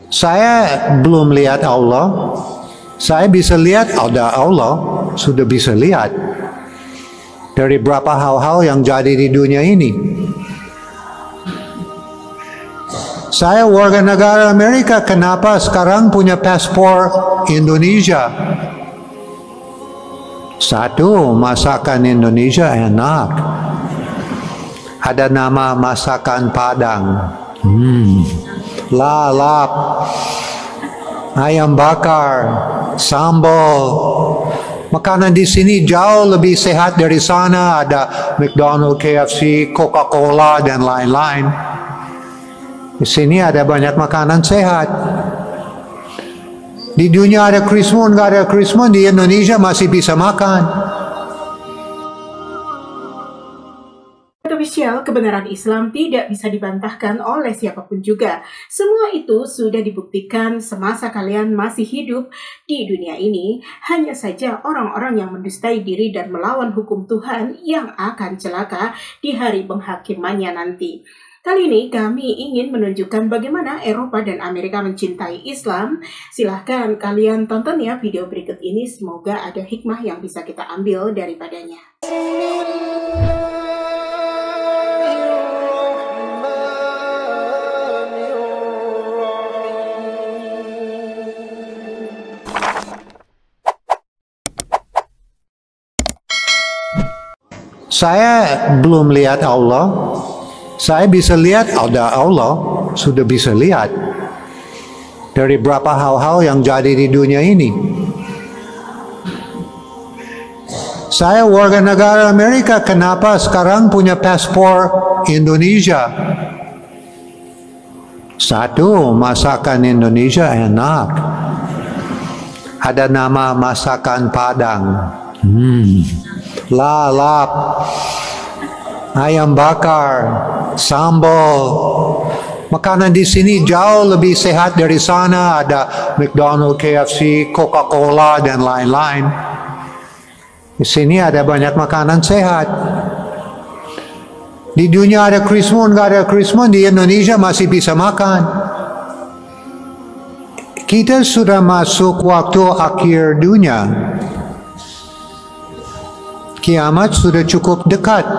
Saya belum lihat Allah. Saya bisa lihat ada Allah, sudah bisa lihat. Dari berapa hal-hal yang jadi di dunia ini. Saya warga negara Amerika, kenapa sekarang punya paspor Indonesia? Satu, masakan Indonesia enak. Ada nama masakan Padang. Lalap, ayam bakar, sambal. Makanan di sini jauh lebih sehat dari sana. Ada McDonald's, KFC, Coca-Cola, dan lain-lain. Di sini ada banyak makanan sehat. Di dunia ada krismon, nggak ada krismon, di Indonesia masih bisa makan. Official, kebenaran Islam tidak bisa dibantahkan oleh siapapun juga. Semua itu sudah dibuktikan semasa kalian masih hidup di dunia ini. Hanya saja orang-orang yang mendustai diri dan melawan hukum Tuhan yang akan celaka di hari penghakimannya nanti. Kali ini kami ingin menunjukkan bagaimana Eropa dan Amerika mencintai Islam. Silahkan kalian tonton ya video berikut ini. Semoga ada hikmah yang bisa kita ambil daripadanya. Saya belum lihat Allah. Saya bisa lihat ada Allah, sudah bisa lihat. Dari berapa hal-hal yang jadi di dunia ini. Saya warga negara Amerika, kenapa sekarang punya paspor Indonesia? Satu, masakan Indonesia enak. Ada nama masakan Padang. Lalap, ayam bakar, sambal. Makanan di sini jauh lebih sehat dari sana. Ada McDonald's, KFC, Coca-Cola, dan lain-lain. Di sini ada banyak makanan sehat. Di dunia ada krismon, nggak ada krismon, di Indonesia masih bisa makan. Kita sudah masuk waktu akhir dunia. Kiamat sudah cukup dekat.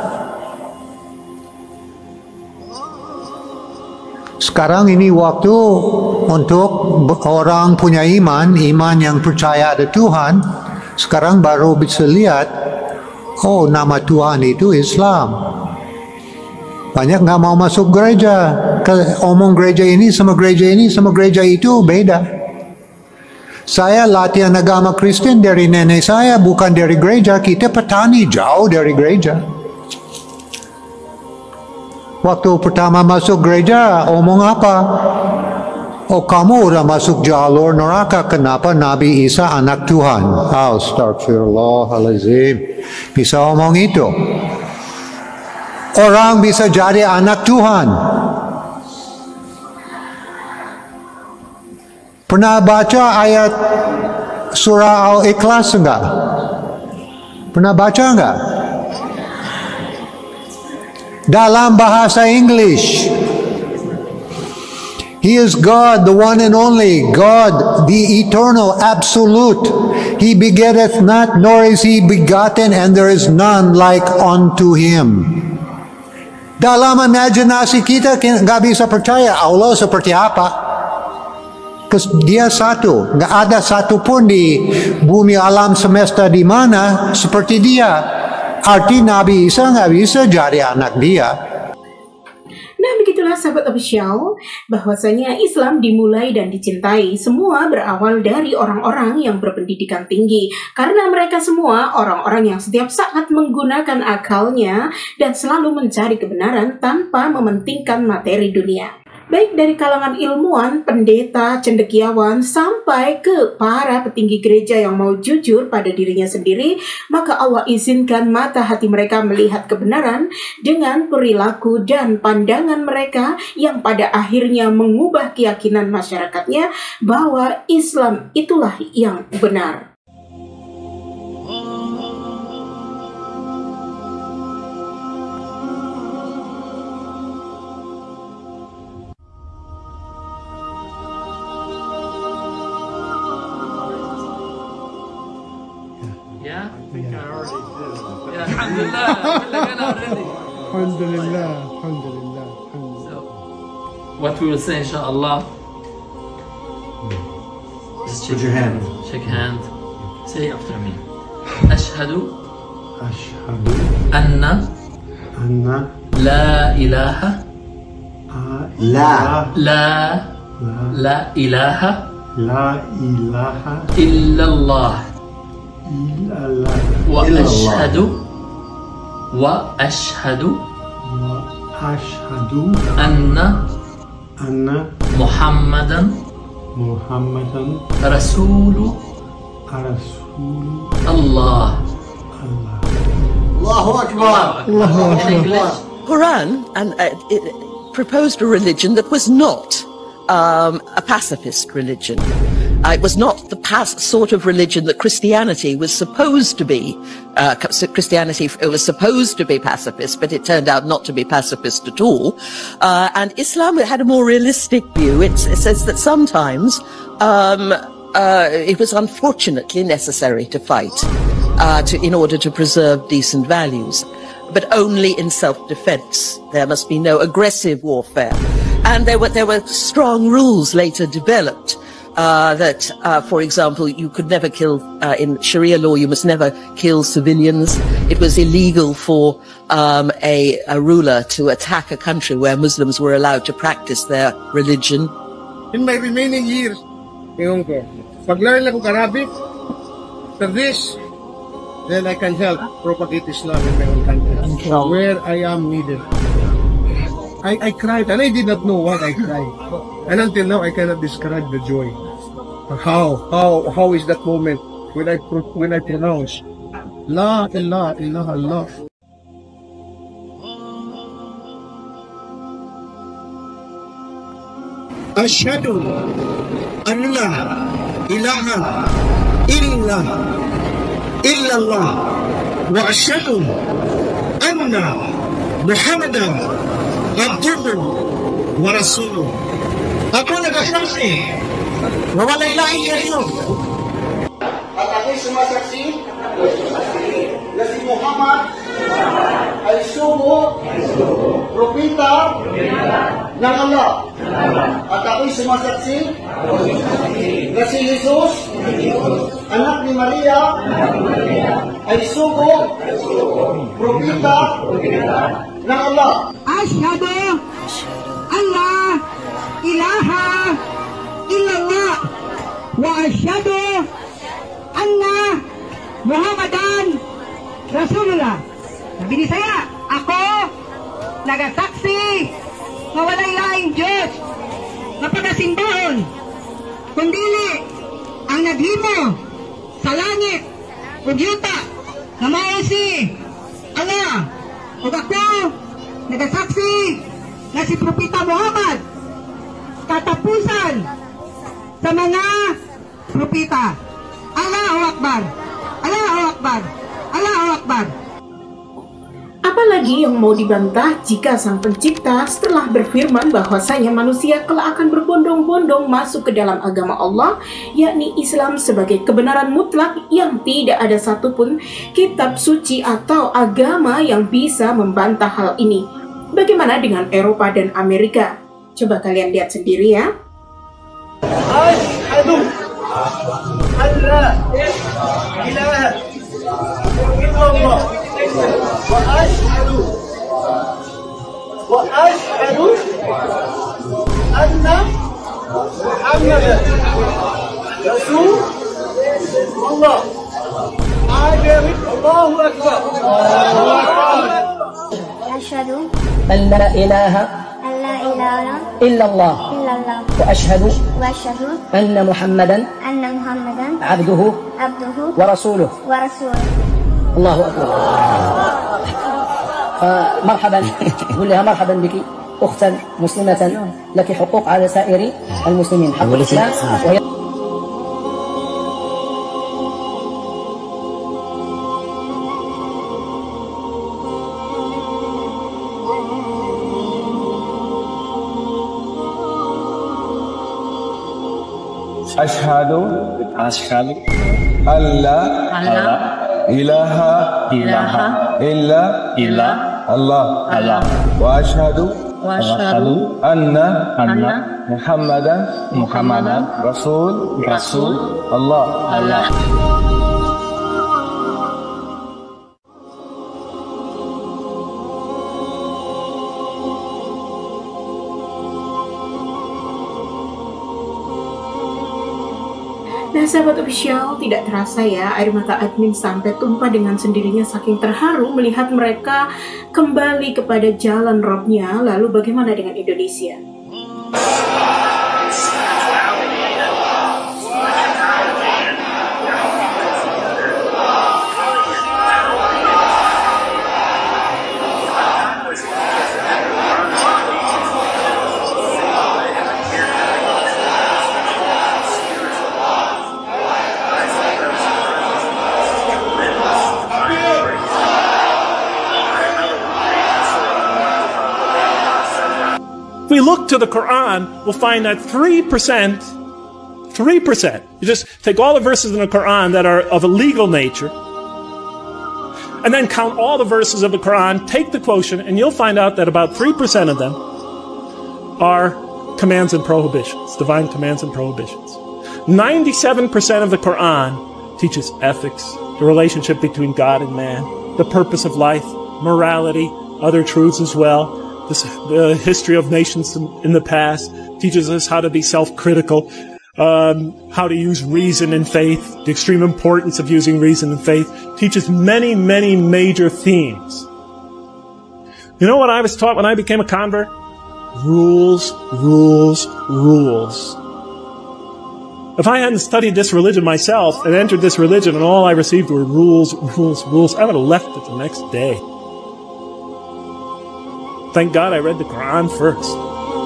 Sekarang ini waktu untuk orang punya iman yang percaya ada Tuhan. Sekarang baru bisa lihat, oh nama Tuhan itu Islam. Banyak nggak mau masuk gereja. Omong gereja ini sama gereja ini sama gereja itu beda. Saya latihan agama Kristen dari nenek saya, bukan dari gereja. Kita petani, jauh dari gereja. Waktu pertama masuk gereja, omong apa? Oh, kamu udah masuk jalur neraka. Kenapa Nabi Isa anak Tuhan? Astagfirullahaladzim. Bisa omong itu. Orang bisa jadi anak Tuhan. Pernah baca ayat surah Al-Ikhlas enggak? Pernah baca enggak? Dalam bahasa English. He is God, the one and only, God, the eternal, absolute. He begetteth not, nor is he begotten, and there is none like unto him. Dalam imajinasi kita nggak bisa percaya Allah seperti apa. Dia satu, nggak ada satupun di bumi alam semesta di mana seperti dia. Arti Nabi Isa nggak bisa jadi anak dia. Nah, begitulah sahabat official, bahwasanya Islam dimulai dan dicintai semua berawal dari orang-orang yang berpendidikan tinggi. Karena mereka semua orang-orang yang setiap saat menggunakan akalnya dan selalu mencari kebenaran tanpa mementingkan materi dunia. Baik dari kalangan ilmuwan, pendeta, cendekiawan, sampai ke para petinggi gereja yang mau jujur pada dirinya sendiri, maka Allah izinkan mata hati mereka melihat kebenaran dengan perilaku dan pandangan mereka yang pada akhirnya mengubah keyakinan masyarakatnya bahwa Islam itulah yang benar. Alhamdulillah. So, what we will say, inshallah. Just Put your hand. Shake hand. Say after me. Ashhadu anna la ilaha illallah wa ashhadu anna Muhammadan Rasulullah. Allahu Akbar. In English. Quran it proposed a religion that was not a pacifist religion. It was not the sort of religion that Christianity was supposed to be. Christianity was supposed to be pacifist, but it turned out not to be pacifist at all. And Islam had a more realistic view. It says that sometimes it was unfortunately necessary to fight in order to preserve decent values, but only in self-defense. There must be no aggressive warfare. And there were strong rules later developed that, for example, you could never kill, in Sharia law, you must never kill civilians. It was illegal for a ruler to attack a country where Muslims were allowed to practice their religion. In my remaining years, pag-learn ako Arabic, after this, then I can help propagate Islam in my own country, where I am needed. I cried, and I did not know what I cried. And until now, I cannot describe the joy. How is that moment when I pronounce La ilaha illallah. Ashhadu an la ilaha illallah wa ashhadu anna Muhammadan abduhu wa rasuluh. Ako nagsasaksi na walang lain kayo. At ako'y sumasaksi na si Muhammad ay sugo, propeta ng Allah. At ako'y sumasaksi na si Jesus, anak ni Maria, ay sugo, propeta ng Allah. Ashhadu an la ilaha illallah wa ashhadu anna Muhammadan Rasulullah. Sabi ni saya, ako nagasaksi na walay laing Diyos na pagasimbahon kundili ang naghimo sa langit ug yuta na mao si Allah. Ug ako nagasaksi na si Propeta Muhammad katapusan sa mga propeta. Allahu Akbar, Allahu Akbar, Allahu Akbar. Apalagi yang mau dibantah jika Sang Pencipta setelah berfirman bahwasanya manusia kelak akan berbondong-bondong masuk ke dalam agama Allah, yakni Islam sebagai kebenaran mutlak yang tidak ada satupun kitab suci atau agama yang bisa membantah hal ini. Bagaimana dengan Eropa dan Amerika? Coba kalian lihat sendiri ya. Ashhadu an la ilaha illallah wa ashhadu anna Muhammadan Rasulullah. Allahu Akbar. Ashhadu an la ilaha illallah wa ashhadu anna Muhammadan abduhu wa rasuluh. Allahu Akbar. مرحبا نقول لها مرحبا بك أختا مسلمة لك حقوق على سائر المسلمين. حق الإسلام وهي أشهد أن لا ilaha illa Allah. Wa ashhadu anna Muhammadan Rasul Allah. Nah, sahabat official, tidak terasa ya, air mata admin sampai tumpah dengan sendirinya saking terharu melihat mereka kembali kepada jalan Robnya. Lalu bagaimana dengan Indonesia? If we look to the Quran, we'll find that 3%, you just take all the verses in the Quran that are of a legal nature, and then count all the verses of the Quran, take the quotient, and you'll find out that about 3% of them are commands and prohibitions, divine commands and prohibitions. 97% of the Quran teaches ethics, the relationship between God and man, the purpose of life, morality, other truths as well. The history of nations in the past teaches us how to be self-critical, how to use reason and faith, the extreme importance of using reason and faith, teaches many, many major themes. You know what I was taught when I became a convert? Rules, rules, rules. If I hadn't studied this religion myself and entered this religion and all I received were rules, rules, rules, I would have left it the next day. Thank God I read the Quran first.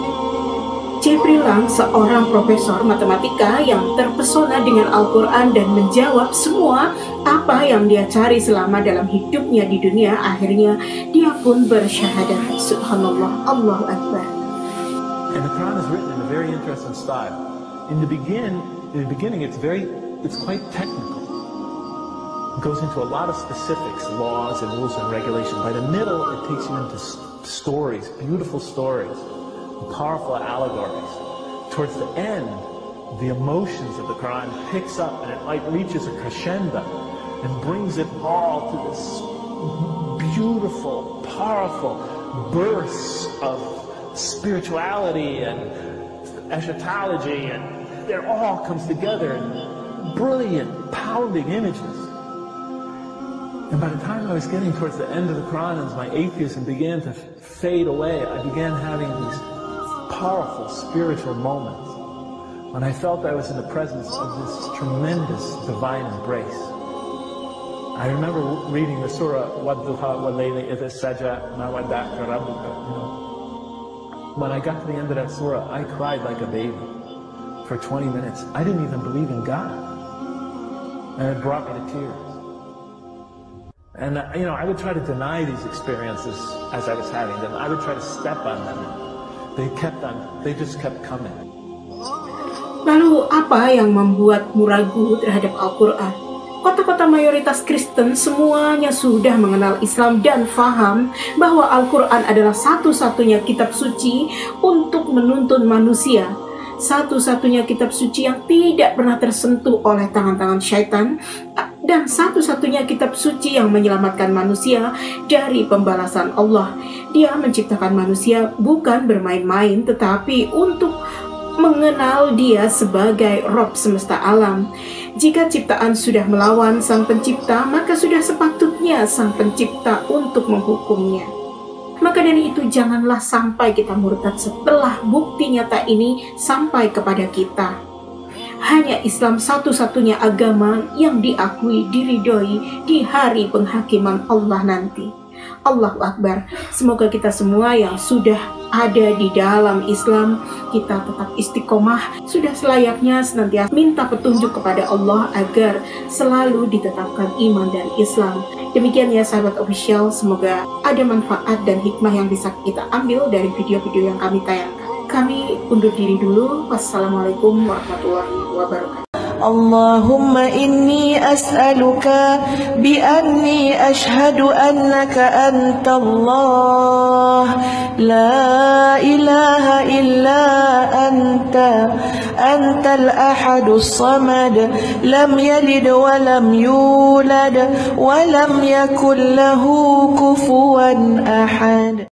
Jeffrey Lang, seorang profesor matematika yang terpesona dengan Al-Quran dan menjawab semua apa yang dia cari selama dalam hidupnya di dunia, akhirnya dia pun bersyahadat. Subhanallah, Allahu Akbar. And the Quran is written in a very interesting style. In the beginning, it's quite technical. It goes into a lot of specifics, laws and rules and regulations. By the middle, it takes you into stories, beautiful stories, powerful allegories. Towards the end, the emotions of the Quran picks up and it like reaches a crescendo and brings it all to this beautiful, powerful bursts of spirituality and eschatology, and it all comes together in brilliant, pounding images. And by the time I was getting towards the end of the Quran, as my atheism began to fade away, I began having these powerful spiritual moments when I felt I was in the presence of this tremendous divine embrace. I remember reading the surah, وَالضُّحَى وَاللَّيْلِ إِذَا سَجَى مَا وَدَّعَكَ رَبُّكَ. When I got to the end of that surah, I cried like a baby for 20 minutes. I didn't even believe in God. And it brought me to tears. And, I would try to deny these experiences as I was having them. I would try to step on them. They just kept coming. Lalu apa yang membuatmu ragu terhadap Al-Quran? Kota-kota mayoritas Kristen semuanya sudah mengenal Islam dan faham bahwa Al-Quran adalah satu-satunya kitab suci untuk menuntun manusia. Satu-satunya kitab suci yang tidak pernah tersentuh oleh tangan-tangan syaitan, dan satu-satunya kitab suci yang menyelamatkan manusia dari pembalasan Allah. Dia menciptakan manusia bukan bermain-main, tetapi untuk mengenal Dia sebagai Rabb semesta alam. Jika ciptaan sudah melawan Sang Pencipta, maka sudah sepatutnya Sang Pencipta untuk menghukumnya. Maka dari itu janganlah sampai kita murtad setelah bukti nyata ini sampai kepada kita. Hanya Islam satu-satunya agama yang diakui, diridhoi di hari penghakiman Allah nanti. Allahu Akbar. Semoga kita semua yang sudah ada di dalam Islam, kita tetap istiqomah, sudah selayaknya senantiasa minta petunjuk kepada Allah agar selalu ditetapkan iman dan Islam. Demikian ya sahabat official, semoga ada manfaat dan hikmah yang bisa kita ambil dari video-video yang kami tayangkan. Kami undur diri dulu. Wassalamualaikum warahmatullahi wabarakatuh. اللهم إني أسألك بأني أشهد أنك أنت الله لا إله إلا أنت الأحد الصمد لم يلد ولم يولد ولم يكن له كفوا أحد.